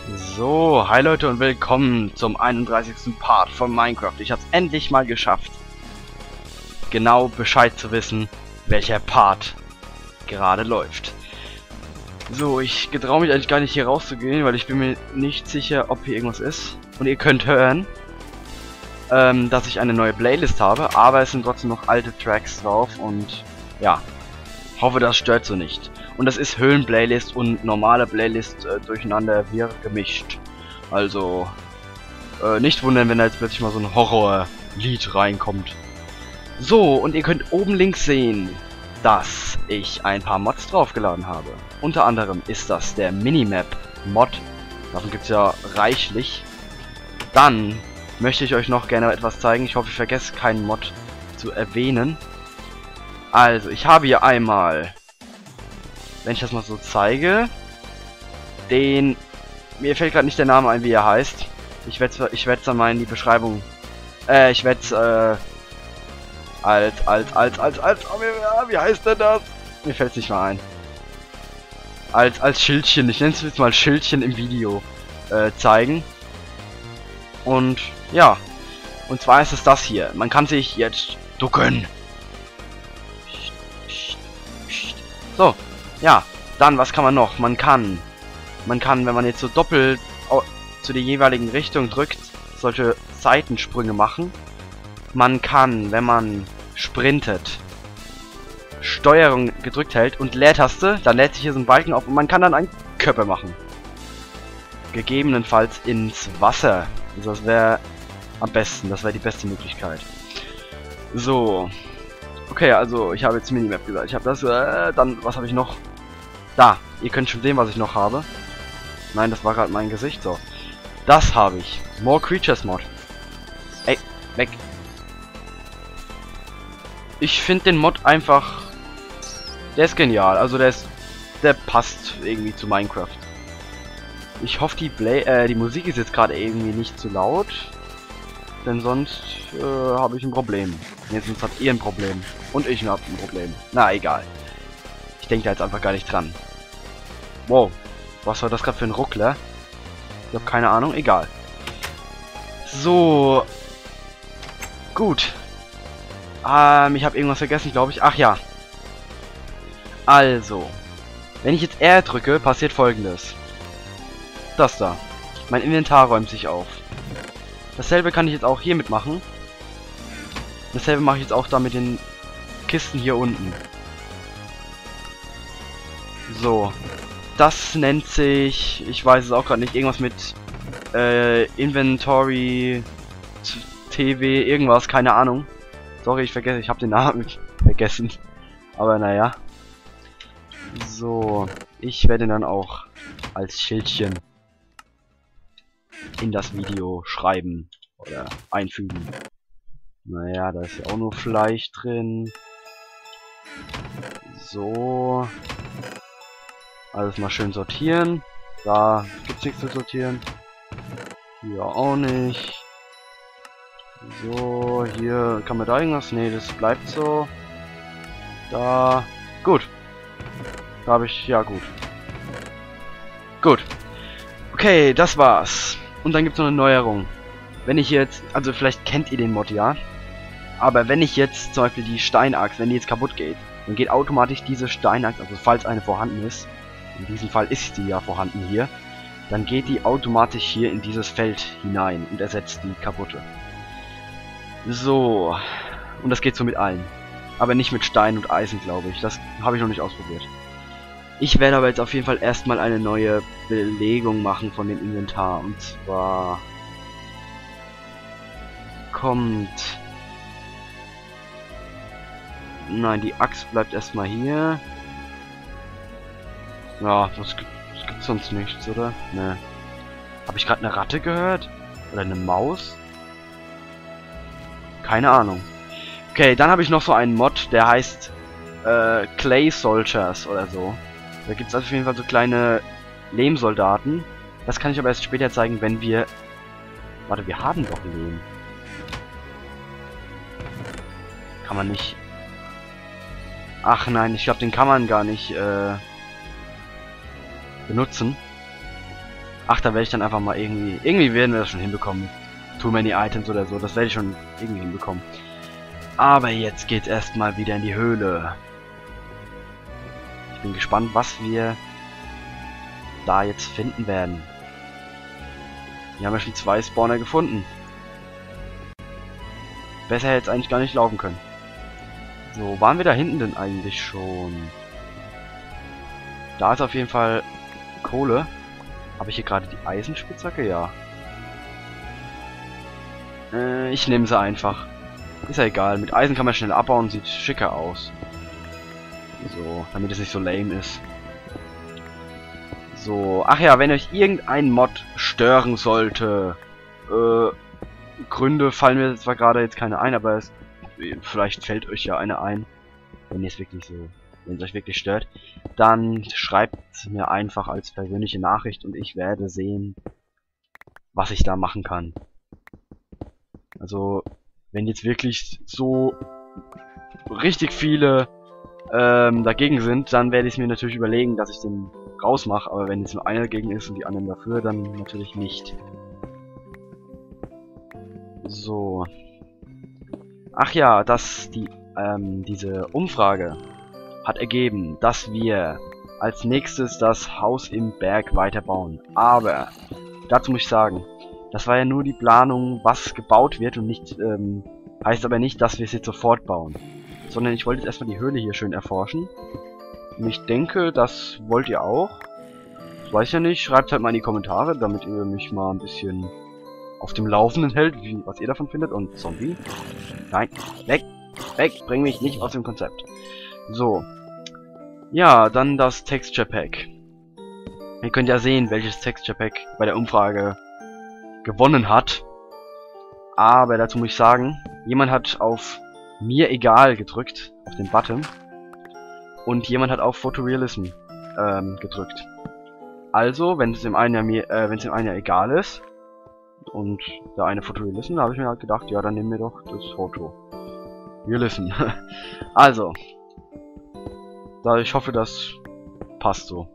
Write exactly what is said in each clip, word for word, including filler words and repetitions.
So, hi Leute und willkommen zum einunddreißigsten Part von Minecraft. Ich habe es endlich mal geschafft, genau Bescheid zu wissen, welcher Part gerade läuft. So, ich getraue mich eigentlich gar nicht hier rauszugehen, weil ich bin mir nicht sicher, ob hier irgendwas ist. Und ihr könnt hören, ähm, dass ich eine neue Playlist habe, aber es sind trotzdem noch alte Tracks drauf und ja, hoffe, das stört so nicht. Und das ist Höhlen-Playlist und normale Playlist äh, durcheinander wir gemischt. Also äh, nicht wundern, wenn da jetzt plötzlich mal so ein Horror-Lied reinkommt. So, und ihr könnt oben links sehen, dass ich ein paar Mods draufgeladen habe. Unter anderem ist das der Minimap-Mod. Davon gibt es ja reichlich. Dann möchte ich euch noch gerne etwas zeigen. Ich hoffe, ich vergesse keinen Mod zu erwähnen. Also, ich habe hier einmal, wenn ich das mal so zeige, den, mir fällt gerade nicht der Name ein, wie er heißt. Ich werde ich werde es dann mal in die Beschreibung, äh, ich werde es, äh, als, als, als, als, als, oh, wie, wie heißt denn das? Mir fällt es nicht mal ein. Als, als Schildchen, ich nenne es jetzt mal Schildchen im Video, äh, zeigen. Und, ja, und zwar ist es das hier. Man kann sich jetzt ducken. So, ja, dann, was kann man noch? Man kann, man kann, wenn man jetzt so doppelt zu der jeweiligen Richtung drückt, solche Seitensprünge machen. Man kann, wenn man sprintet, Steuerung gedrückt hält und Leertaste, dann lädt sich hier so ein Balken auf und man kann dann einen Körper machen. Gegebenenfalls ins Wasser. Also das wäre am besten, das wäre die beste Möglichkeit. So. Okay, also ich habe jetzt Minimap gesagt. Ich habe das, äh, dann, was habe ich noch? Da, ihr könnt schon sehen, was ich noch habe. Nein, das war gerade mein Gesicht, so. Das habe ich. More Creatures Mod. Ey, weg. Ich finde den Mod einfach, der ist genial. Also der ist, der passt irgendwie zu Minecraft. Ich hoffe, die Play, äh, die Musik ist jetzt gerade irgendwie nicht zu laut. Denn sonst äh, habe ich ein Problem. Jetzt habt ihr ein Problem. Und ich habe ein Problem. Na, egal. Ich denke da jetzt einfach gar nicht dran. Wow. Was war das gerade für ein Ruckler? Ich habe keine Ahnung. Egal. So. Gut. Ähm, ich habe irgendwas vergessen, glaube ich. Ach ja. Also. Wenn ich jetzt R drücke, passiert Folgendes. Das da. Mein Inventar räumt sich auf. Dasselbe kann ich jetzt auch hiermit machen. Dasselbe mache ich jetzt auch da mit den Kisten hier unten. So. Das nennt sich, ich weiß es auch gerade nicht, irgendwas mit äh, Inventory T V, irgendwas, keine Ahnung. Sorry, ich vergesse, ich habe den Namen vergessen. Aber naja. So. Ich werde dann auch als Schildchen in das Video schreiben oder einfügen. Naja, da ist ja auch nur Fleisch drin. So. Alles mal schön sortieren. Da gibt's nichts zu sortieren. Hier auch nicht. So, hier kann man da irgendwas? Nee, das bleibt so. Da. Gut. Da habe ich. Ja, gut. Gut. Okay, das war's. Und dann gibt's noch eine Neuerung. Wenn ich jetzt, also vielleicht kennt ihr den Mod, ja? Aber wenn ich jetzt zum Beispiel die Steinachs, wenn die jetzt kaputt geht, dann geht automatisch diese Steinachs, also falls eine vorhanden ist, in diesem Fall ist die ja vorhanden hier, dann geht die automatisch hier in dieses Feld hinein und ersetzt die kaputte. So, und das geht so mit allen. Aber nicht mit Stein und Eisen, glaube ich. Das habe ich noch nicht ausprobiert. Ich werde aber jetzt auf jeden Fall erstmal eine neue Belegung machen von dem Inventar. Und zwar kommt... Nein, die Axt bleibt erstmal hier. Ja, das gibt, das gibt sonst nichts, oder? Ne. Habe ich gerade eine Ratte gehört? Oder eine Maus? Keine Ahnung. Okay, dann habe ich noch so einen Mod, der heißt äh, Clay Soldiers oder so. Da gibt es auf jeden Fall so kleine Lehmsoldaten. Das kann ich aber erst später zeigen, wenn wir... Warte, wir haben doch Lehm. Kann man nicht... Ach nein, ich glaube, den kann man gar nicht äh, benutzen. Ach, da werde ich dann einfach mal irgendwie... Irgendwie werden wir das schon hinbekommen. Too many items oder so. Das werde ich schon irgendwie hinbekommen. Aber jetzt geht's erstmal wieder in die Höhle. Ich bin gespannt, was wir da jetzt finden werden. Wir haben ja schon zwei Spawner gefunden. Besser hätte es eigentlich gar nicht laufen können. So, waren wir da hinten denn eigentlich schon? Da ist auf jeden Fall Kohle. Habe ich hier gerade die Eisenspitzhacke? Ja. Äh, ich nehme sie einfach. Ist ja egal. Mit Eisen kann man schnell abbauen, sieht schicker aus. So, damit es nicht so lame ist. So, ach ja, wenn euch irgendein Mod stören sollte, äh, Gründe fallen mir zwar gerade jetzt keine ein, aber es, vielleicht fällt euch ja eine ein, wenn ihr es wirklich so, wenn es euch wirklich stört, dann schreibt mir einfach als persönliche Nachricht und ich werde sehen, was ich da machen kann. Also, wenn jetzt wirklich so richtig viele ähm, dagegen sind, dann werde ich es mir natürlich überlegen, dass ich den rausmache, aber wenn jetzt nur einer dagegen ist und die anderen dafür, dann natürlich nicht. So. Ach ja, dass die ähm, diese Umfrage hat ergeben, dass wir als nächstes das Haus im Berg weiterbauen. Aber dazu muss ich sagen, das war ja nur die Planung, was gebaut wird und nicht ähm, heißt aber nicht, dass wir es jetzt sofort bauen. Sondern ich wollte jetzt erstmal die Höhle hier schön erforschen. Und ich denke, das wollt ihr auch. Das weiß ich ja nicht. Schreibt halt mal in die Kommentare, damit ihr mich mal ein bisschen auf dem Laufenden hält, wie, was ihr davon findet. Und Zombie. Nein, weg, weg, bring mich nicht aus dem Konzept. So. Ja, dann das Texture Pack. Ihr könnt ja sehen, welches Texture Pack bei der Umfrage gewonnen hat. Aber dazu muss ich sagen, jemand hat auf mir egal gedrückt, auf den Button. Und jemand hat auf Photorealism ähm, gedrückt. Also, wenn es dem einen ja mir, äh, wenn es dem einen ja egal ist und der eine Photorealism, da habe ich mir halt gedacht, ja, dann nehmen wir doch das Foto. Realism. Also, da ich hoffe, das passt so.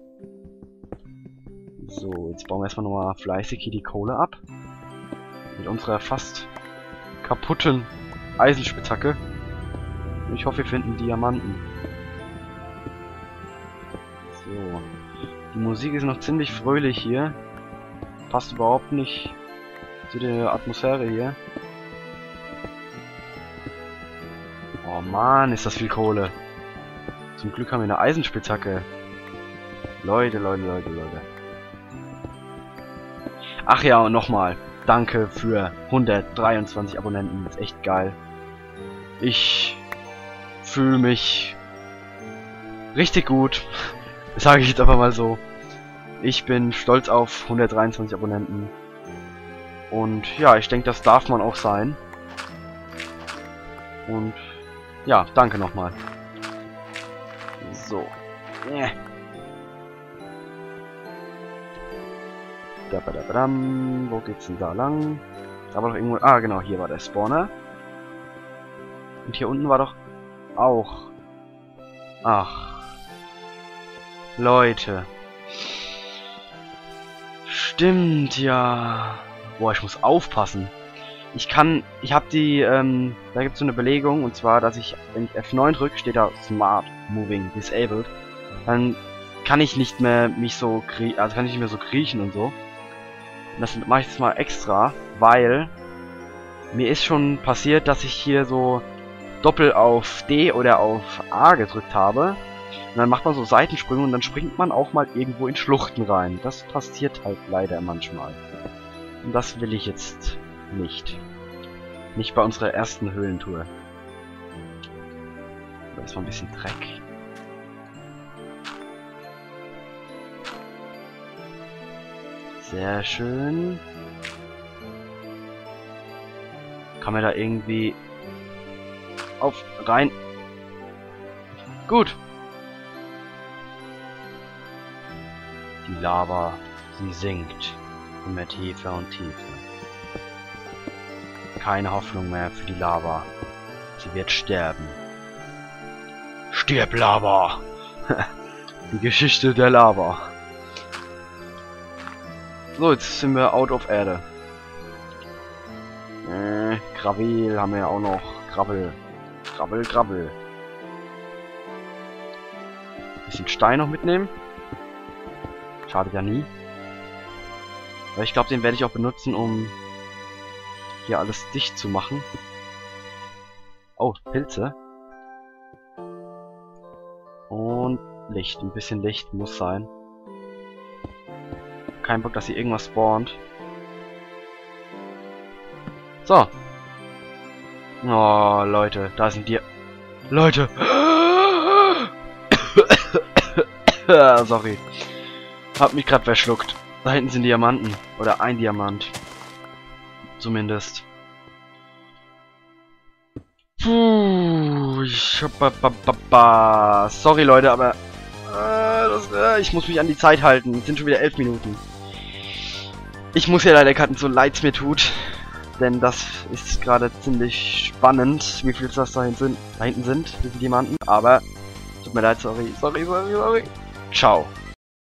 So, jetzt bauen wir erstmal nochmal fleißig hier die Kohle ab. Mit unserer fast kaputten Eisenspitzhacke. Ich hoffe, wir finden Diamanten. So. Die Musik ist noch ziemlich fröhlich hier. Passt überhaupt nicht zu der Atmosphäre hier. Oh Mann, ist das viel Kohle. Zum Glück haben wir eine Eisenspitzhacke. Leute, Leute, Leute, Leute. Ach ja, und nochmal. Danke für hundertdreiundzwanzig Abonnenten. Das ist echt geil. Ich fühle mich richtig gut. Das sage ich jetzt einfach mal so. Ich bin stolz auf hundertdreiundzwanzig Abonnenten. Und ja, ich denke, das darf man auch sein. Und ja, danke nochmal. So. Yeah. Wo geht's denn da lang? Da war doch irgendwo... Ah, genau, hier war der Spawner. Und hier unten war doch auch... Ach. Leute. Stimmt, ja. Boah, ich muss aufpassen. Ich kann... Ich habe die... Ähm, da gibt es so eine Belegung. Und zwar, dass ich... Wenn ich F neun drücke, steht da Smart Moving Disabled. Dann kann ich nicht mehr mich so... Also kann ich nicht mehr so kriechen und so. Das mache ich jetzt mal extra, weil mir ist schon passiert, dass ich hier so doppelt auf D oder auf A gedrückt habe. Und dann macht man so Seitensprünge und dann springt man auch mal irgendwo in Schluchten rein. Das passiert halt leider manchmal. Und das will ich jetzt nicht. Nicht bei unserer ersten Höhlentour. Da ist mal ein bisschen Dreck. Sehr schön. Kann man da irgendwie auf rein. Gut. Die Lava, sie sinkt immer tiefer und tiefer. Keine Hoffnung mehr für die Lava. Sie wird sterben. Stirb, Lava! Die Geschichte der Lava. So, jetzt sind wir out of Erde. Äh, Gravel haben wir ja auch noch. Gravel. Gravel, Gravel. Bisschen Stein noch mitnehmen. Schadet ja nie. Aber ich glaube, den werde ich auch benutzen, um hier alles dicht zu machen. Oh, Pilze. Und Licht. Ein bisschen Licht muss sein. Kein Bock, dass hier irgendwas spawnt. So. Oh, Leute, da sind die... Leute! Sorry. Hab mich gerade verschluckt. Da hinten sind Diamanten. Oder ein Diamant. Zumindest. Puh, ich ba, ba, ba, ba. Sorry Leute, aber äh, das, äh, ich muss mich an die Zeit halten. Es sind schon wieder elf Minuten. Ich muss ja leider cutten, so leid's mir tut. Denn das ist gerade ziemlich spannend, wie viel das da hinten sind, da hinten sind, wie viele Diamanten. Aber tut mir leid, sorry, sorry, sorry, sorry. Ciao.